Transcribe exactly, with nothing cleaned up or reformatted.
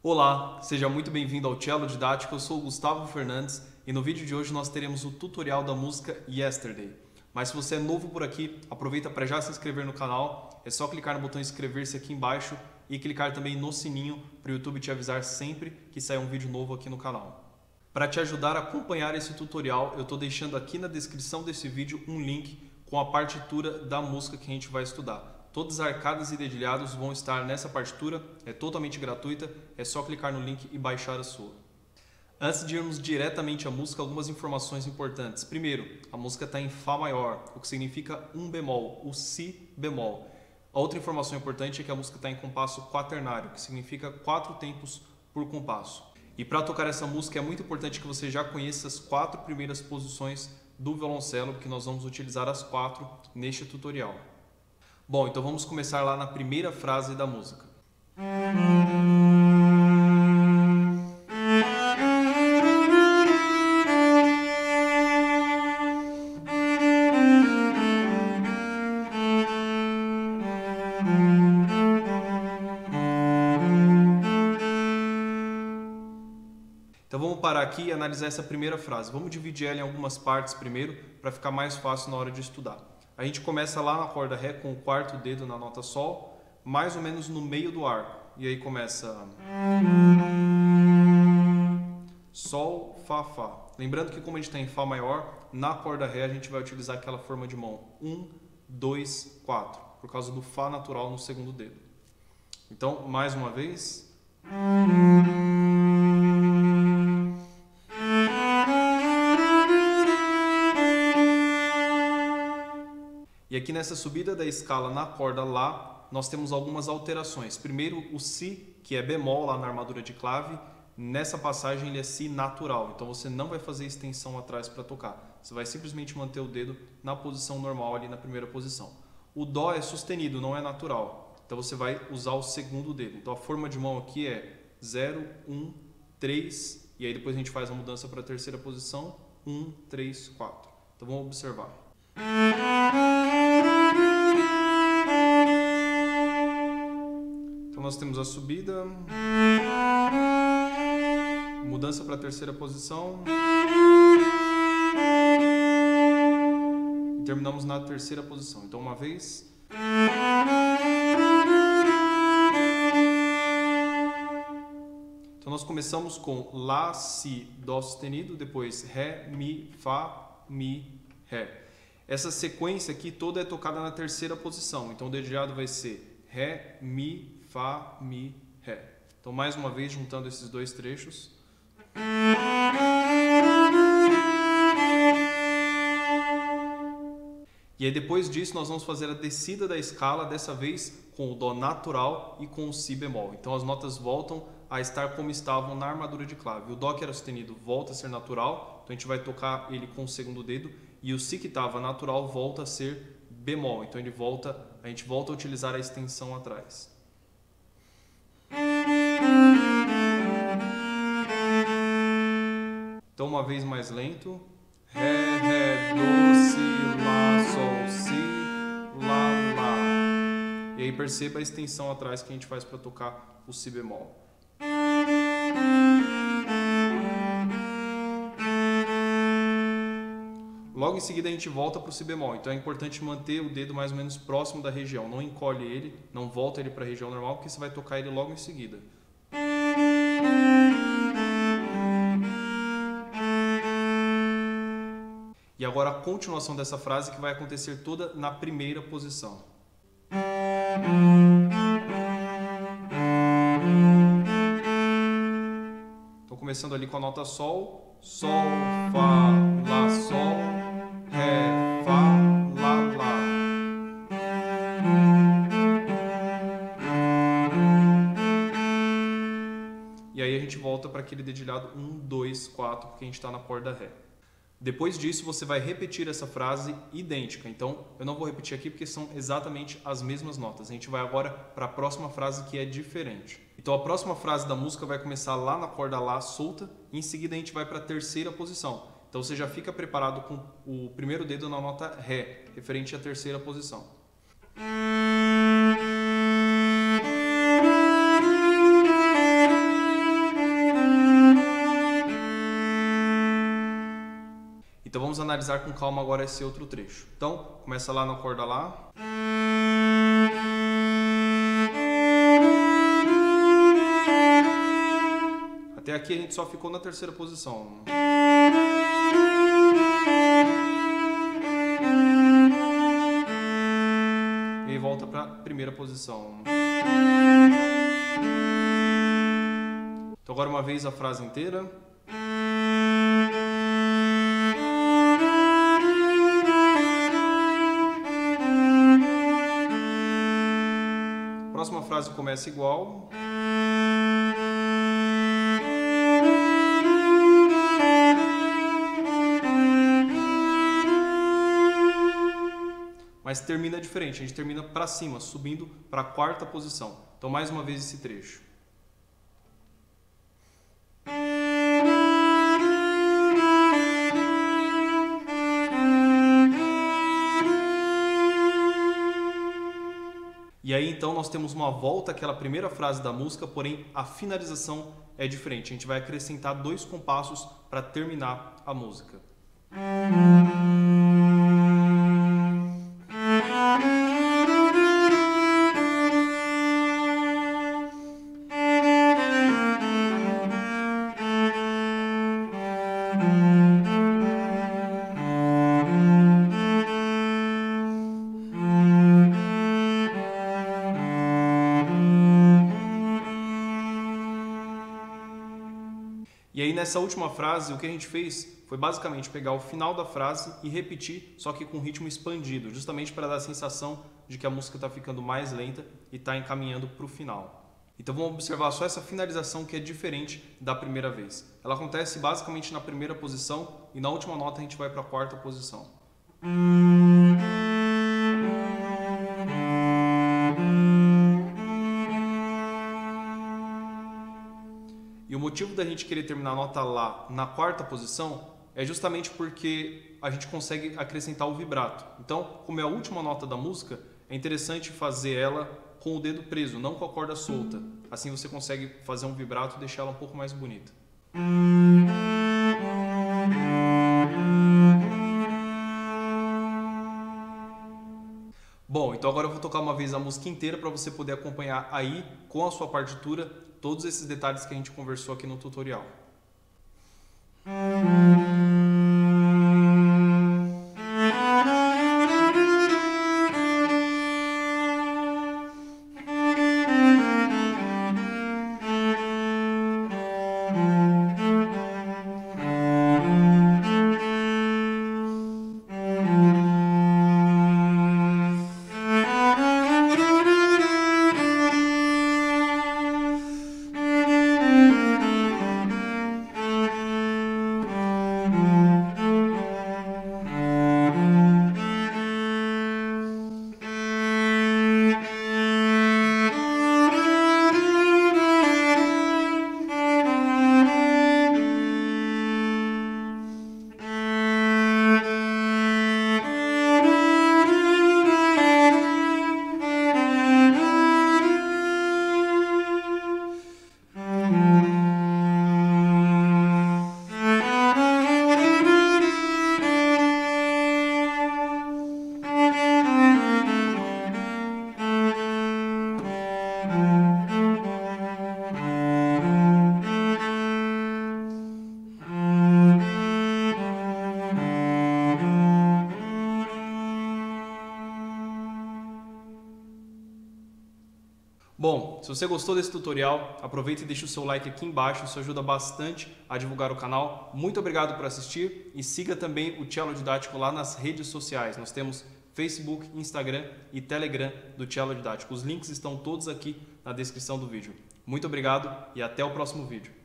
Olá, seja muito bem-vindo ao Cello Didático, eu sou o Gustavo Fernandes e no vídeo de hoje nós teremos o tutorial da música Yesterday. Mas se você é novo por aqui, aproveita para já se inscrever no canal, é só clicar no botão inscrever-se aqui embaixo e clicar também no sininho para o YouTube te avisar sempre que sair um vídeo novo aqui no canal. Para te ajudar a acompanhar esse tutorial, eu estou deixando aqui na descrição desse vídeo um link com a partitura da música que a gente vai estudar. Todas as arcadas e dedilhados vão estar nessa partitura, é totalmente gratuita, é só clicar no link e baixar a sua. Antes de irmos diretamente à música, algumas informações importantes. Primeiro, a música está em Fá maior, o que significa um bemol, o Si bemol. A outra informação importante é que a música está em compasso quaternário, que significa quatro tempos por compasso. E para tocar essa música é muito importante que você já conheça as quatro primeiras posições do violoncelo, porque nós vamos utilizar as quatro neste tutorial. Bom, então vamos começar lá na primeira frase da música. Então vamos parar aqui e analisar essa primeira frase. Vamos dividir ela em algumas partes primeiro, para ficar mais fácil na hora de estudar. A gente começa lá na corda Ré com o quarto dedo na nota Sol, mais ou menos no meio do arco. E aí começa Sol, Fá, Fá. Lembrando que como a gente está em Fá maior, na corda Ré a gente vai utilizar aquela forma de mão. um, dois, quatro. Por causa do Fá natural no segundo dedo. Então, mais uma vez. E aqui nessa subida da escala na corda Lá, nós temos algumas alterações. Primeiro, o Si, que é bemol lá na armadura de clave, nessa passagem ele é Si natural. Então você não vai fazer extensão atrás para tocar. Você vai simplesmente manter o dedo na posição normal ali na primeira posição. O Dó é sustenido, não é natural. Então você vai usar o segundo dedo. Então a forma de mão aqui é zero, um, três, e aí depois a gente faz a mudança para a terceira posição, um, três, quatro. Então vamos observar. Então nós temos a subida, mudança para a terceira posição e terminamos na terceira posição. Então uma vez. Então nós começamos com Lá, Si, Dó sustenido, depois Ré, Mi, Fá, Mi, Ré. Essa sequência aqui toda é tocada na terceira posição. Então o dedilhado vai ser Ré, Mi, Fá, Mi, Ré. Então mais uma vez juntando esses dois trechos. E aí depois disso nós vamos fazer a descida da escala, dessa vez com o Dó natural e com o Si bemol. Então as notas voltam a estar como estavam na armadura de clave. O Dó que era sustenido volta a ser natural, então a gente vai tocar ele com o segundo dedo. E o Si que estava natural volta a ser bemol, então ele volta, a gente volta a utilizar a extensão atrás. Então uma vez mais lento. Ré, Ré, Dó, Si, Lá, Sol, Si, Lá, Lá. E aí perceba a extensão atrás que a gente faz para tocar o Si bemol. Logo em seguida a gente volta para o Si bemol, então é importante manter o dedo mais ou menos próximo da região, não encolhe ele, não volta ele para a região normal, porque você vai tocar ele logo em seguida. E agora a continuação dessa frase que vai acontecer toda na primeira posição. Então começando ali com a nota Sol, Sol, Fá, Lá, Sol, Ré, Fá, Lá, Lá. E aí a gente volta para aquele dedilhado um, dois, quatro, porque a gente está na corda Ré. Depois disso você vai repetir essa frase idêntica. Então eu não vou repetir aqui porque são exatamente as mesmas notas. A gente vai agora para a próxima frase que é diferente. Então a próxima frase da música vai começar lá na corda Lá solta e em seguida a gente vai para a terceira posição. Então você já fica preparado com o primeiro dedo na nota Ré, referente à terceira posição. vamos analisar com calma agora esse outro trecho. Então, começa lá na corda Lá. Até aqui a gente só ficou na terceira posição. E aí volta para a primeira posição. Então agora uma vez a frase inteira. Próxima frase começa igual. Mas termina diferente, a gente termina para cima, subindo para a quarta posição. Então mais uma vez esse trecho. E aí então nós temos uma volta àquela primeira frase da música, porém a finalização é diferente. A gente vai acrescentar dois compassos para terminar a música. E aí nessa última frase, o que a gente fez foi basicamente pegar o final da frase e repetir, só que com ritmo expandido, justamente para dar a sensação de que a música está ficando mais lenta e está encaminhando para o final. Então vamos observar só essa finalização que é diferente da primeira vez. Ela acontece basicamente na primeira posição e na última nota a gente vai para a quarta posição. E o motivo da gente querer terminar a nota Lá na quarta posição é justamente porque a gente consegue acrescentar o vibrato. Então, como é a última nota da música, é interessante fazer ela com o dedo preso, não com a corda solta. Assim você consegue fazer um vibrato e deixar ela um pouco mais bonita. Bom, então agora eu vou tocar uma vez a música inteira para você poder acompanhar aí, com a sua partitura, todos esses detalhes que a gente conversou aqui no tutorial. Bom, se você gostou desse tutorial, aproveita e deixa o seu like aqui embaixo, isso ajuda bastante a divulgar o canal. Muito obrigado por assistir e siga também o Cello Didático lá nas redes sociais. Nós temos Facebook, Instagram e Telegram do Cello Didático. Os links estão todos aqui na descrição do vídeo. Muito obrigado e até o próximo vídeo.